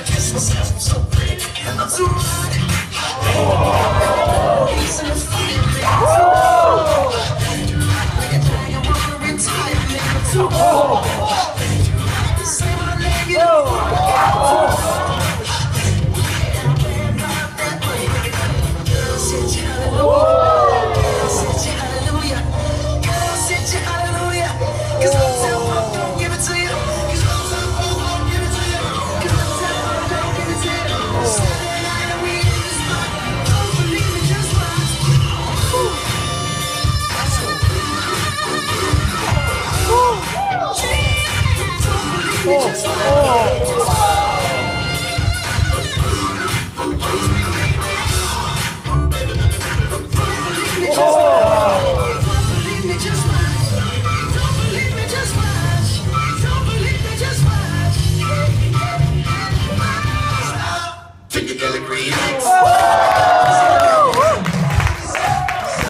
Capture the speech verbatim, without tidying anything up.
kiss myself, I'm so pretty. I'm too hot. He's in the fire, baby. Like a dragon, wanna retire, baby. I'm too hot. Say my name, you know. Sit you hallelujah. Sit you hallelujah. Girl, sit you hallelujah. Cause I'm too hot, don't give it to you. Cause I'm too hot, don't give it to you. Cause I'm too hot, don't give it to you. Saturday night and we in the spot. Don't believe me, just watch. Let's go. Don't believe me, just